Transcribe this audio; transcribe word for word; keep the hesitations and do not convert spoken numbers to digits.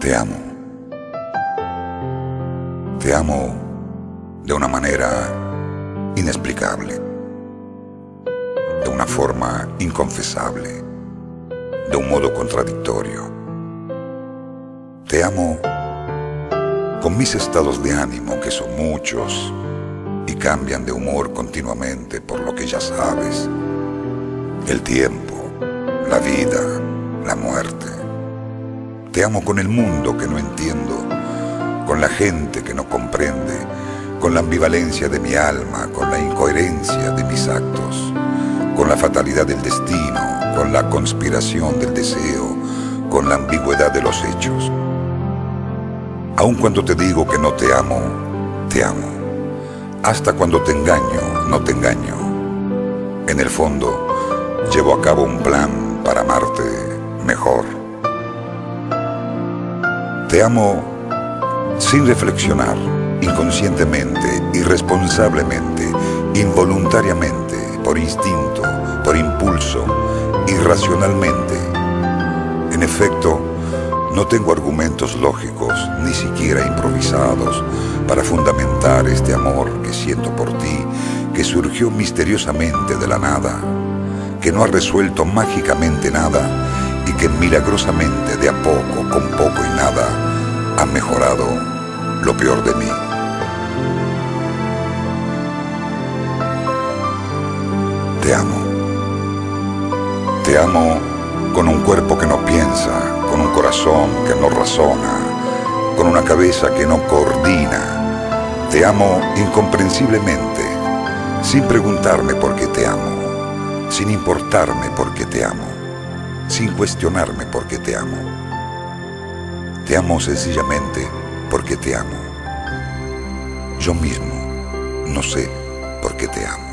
Te amo. Te amo de una manera inexplicable, de una forma inconfesable, de un modo contradictorio. Te amo con mis estados de ánimo, que son muchos y cambian de humor continuamente, por lo que ya sabes: el tiempo, la vida, la muerte. Te amo con el mundo que no entiendo, con la gente que no comprende, con la ambivalencia de mi alma, con la incoherencia de mis actos, con la fatalidad del destino, con la conspiración del deseo, con la ambigüedad de los hechos. Aun cuando te digo que no te amo, te amo. Hasta cuando te engaño, no te engaño. En el fondo, llevo a cabo un plan para amarte mejor. Te amo sin reflexionar, inconscientemente, irresponsablemente, involuntariamente, por instinto, por impulso, irracionalmente. En efecto, no tengo argumentos lógicos, ni siquiera improvisados, para fundamentar este amor que siento por ti, que surgió misteriosamente de la nada, que no ha resuelto mágicamente nada y que milagrosamente, de a poco, con poco y nada, ha mejorado lo peor de mí. Te amo. Te amo con un cuerpo que no piensa, con un corazón que no razona, con una cabeza que no coordina. Te amo incomprensiblemente, sin preguntarme por qué te amo, sin importarme por qué te amo, sin cuestionarme por qué te amo. Te amo sencillamente porque te amo. Yo mismo no sé por qué te amo.